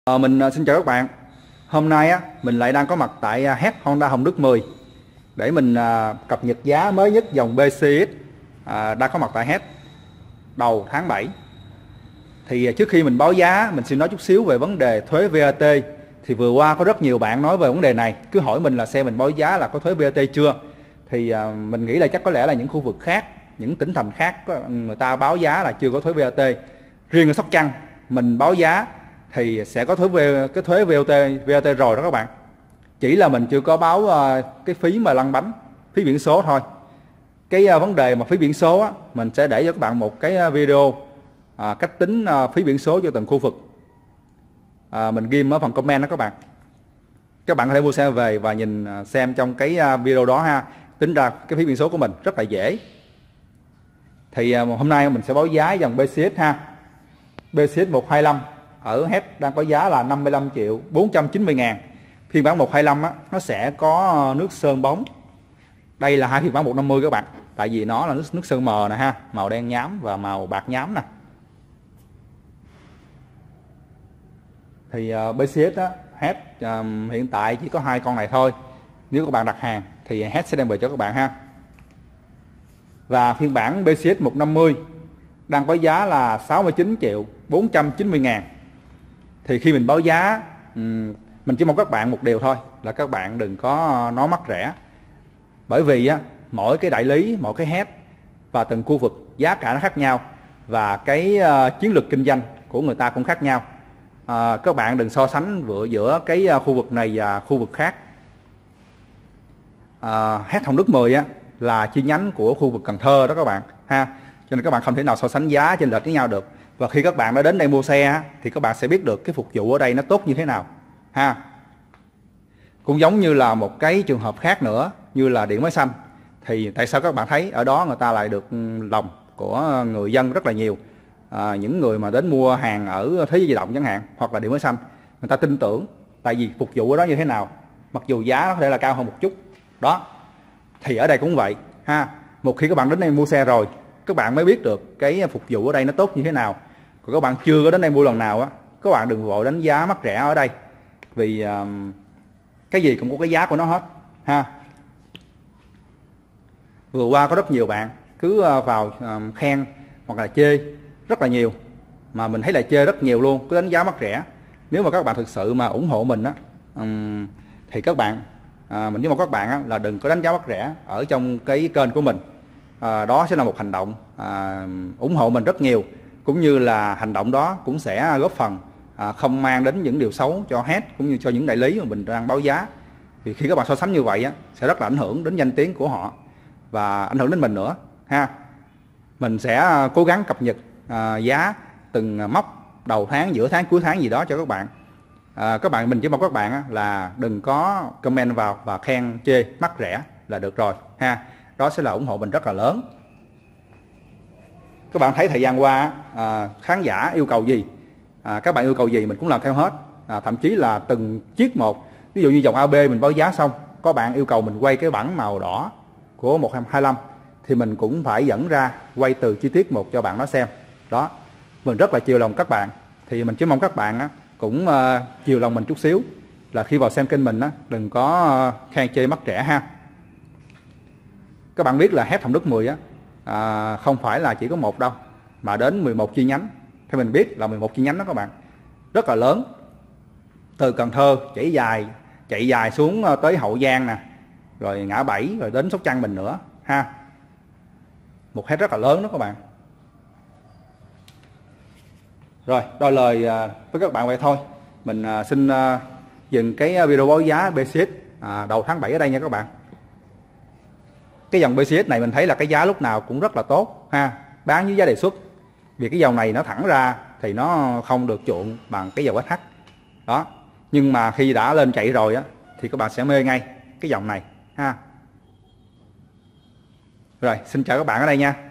Xin chào các bạn. Hôm nay mình lại đang có mặt tại HET Honda Hồng Đức 10 để mình cập nhật giá mới nhất dòng BCX đang có mặt tại HET đầu tháng 7. Thì trước khi mình báo giá, mình xin nói chút xíu về vấn đề thuế VAT. Thì vừa qua có rất nhiều bạn nói về vấn đề này, cứ hỏi mình là xe mình báo giá là có thuế VAT chưa. Thì mình nghĩ là chắc có lẽ là những khu vực khác, những tỉnh thành khác người ta báo giá là chưa có thuế VAT. Riêng ở Sóc Trăng mình báo giá thì sẽ có thuế VAT rồi đó các bạn. Chỉ là mình chưa có báo cái phí mà lăn bánh, phí biển số thôi. Cái vấn đề mà phí biển số mình sẽ để cho các bạn một cái video cách tính phí biển số cho từng khu vực. Mình ghim ở phần comment đó các bạn. Các bạn có thể mua xe về và nhìn xem trong cái video đó ha, tính ra cái phí biển số của mình rất là dễ. Thì hôm nay mình sẽ báo giá dòng BCX ha. BCX 125 ở HET đang có giá là 55 triệu 490 ngàn. Phiên bản 125 nó sẽ có nước sơn bóng. Đây là hai phiên bản 150 các bạn. Tại vì nó là nước sơn mờ nè ha, màu đen nhám và màu bạc nhám nè. Thì BCX HET hiện tại chỉ có hai con này thôi. Nếu các bạn đặt hàng thì HET sẽ đem về cho các bạn ha. Và phiên bản BCX 150 đang có giá là 69 triệu 490 ngàn. Thì khi mình báo giá, mình chỉ mong các bạn một điều thôi là các bạn đừng có nói mắc rẻ. Bởi vì mỗi cái đại lý, mỗi cái HET và từng khu vực giá cả nó khác nhau. Và cái chiến lược kinh doanh của người ta cũng khác nhau. Các bạn đừng so sánh giữa cái khu vực này và khu vực khác. HET Hồng Đức 10 là chi nhánh của khu vực Cần Thơ đó các bạn ha. Cho nên các bạn không thể nào so sánh giá chênh lệch với nhau được. Và khi các bạn đã đến đây mua xe thì các bạn sẽ biết được cái phục vụ ở đây nó tốt như thế nào ha. Cũng giống như là một cái trường hợp khác nữa, như là điện máy xanh. Thì tại sao các bạn thấy ở đó người ta lại được lòng của người dân rất là nhiều. Những người mà đến mua hàng ở Thế Giới Di Động chẳng hạn, hoặc là điện máy xanh, người ta tin tưởng tại vì phục vụ ở đó như thế nào. Mặc dù giá nó có thể là cao hơn một chút đó. Thì ở đây cũng vậy ha. Một khi các bạn đến đây mua xe rồi, các bạn mới biết được cái phục vụ ở đây nó tốt như thế nào. Còn các bạn chưa có đến đây mua lần nào các bạn đừng vội đánh giá mắc rẻ ở đây. Vì cái gì cũng có cái giá của nó hết ha. Vừa qua có rất nhiều bạn cứ vào khen hoặc là chê rất là nhiều. Mà mình thấy là chê rất nhiều luôn, cứ đánh giá mắc rẻ. Nếu mà các bạn thực sự mà ủng hộ mình thì các bạn mình với một các bạn là đừng có đánh giá mắc rẻ ở trong cái kênh của mình. Đó sẽ là một hành động ủng hộ mình rất nhiều, cũng như là hành động đó cũng sẽ góp phần không mang đến những điều xấu cho HET cũng như cho những đại lý mà mình đang báo giá. Vì khi các bạn so sánh như vậy sẽ rất là ảnh hưởng đến danh tiếng của họ và ảnh hưởng đến mình nữa ha. Mình sẽ cố gắng cập nhật giá từng mốc đầu tháng, giữa tháng, cuối tháng gì đó cho các bạn. Mình chỉ mong các bạn là đừng có comment vào và khen chê mắc rẻ là được rồi ha. Đó sẽ là ủng hộ mình rất là lớn. Các bạn thấy thời gian qua khán giả yêu cầu gì, các bạn yêu cầu gì mình cũng làm theo hết. Thậm chí là từng chiếc một. Ví dụ như dòng AB mình báo giá xong, có bạn yêu cầu mình quay cái bản màu đỏ của 125 thì mình cũng phải dẫn ra quay từ chi tiết một cho bạn nó xem. Đó, mình rất là chiều lòng các bạn. Thì mình chỉ mong các bạn cũng chiều lòng mình chút xíu, là khi vào xem kênh mình đừng có khen chê mắc rẻ ha. Các bạn biết là HET Hồng Đức 10 không phải là chỉ có một đâu, mà đến 11 chi nhánh. Theo mình biết là 11 chi nhánh đó các bạn, rất là lớn. Từ Cần Thơ chạy dài xuống tới Hậu Giang nè, rồi Ngã Bảy, rồi đến Sóc Trăng mình nữa ha. Một HET rất là lớn đó các bạn. Rồi, đôi lời với các bạn vậy thôi. Mình xin dừng cái video báo giá BCX đầu tháng 7 ở đây nha các bạn. Cái dòng BCX này mình thấy là cái giá lúc nào cũng rất là tốt ha, bán với giá đề xuất. Vì cái dòng này nó thẳng ra thì nó không được chuộng bằng cái dòng SH đó. Nhưng mà khi đã lên chạy rồi thì các bạn sẽ mê ngay cái dòng này ha. Rồi, xin chào các bạn ở đây nha.